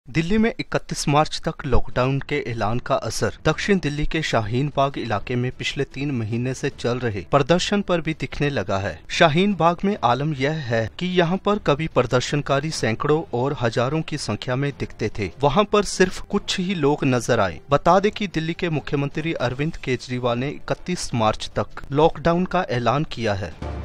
दिल्ली में 31 मार्च तक लॉकडाउन के ऐलान का असर दक्षिण दिल्ली के शाहीन बाग इलाके में पिछले 3 महीने से चल रहे प्रदर्शन पर भी दिखने लगा है। शाहीन बाग में आलम यह है कि यहाँ पर कभी प्रदर्शनकारी सैकड़ों और हजारों की संख्या में दिखते थे, वहाँ पर सिर्फ कुछ ही लोग नजर आए। बता दें कि दिल्ली के मुख्यमंत्री अरविंद केजरीवाल ने 31 मार्च तक लॉकडाउन का ऐलान किया है।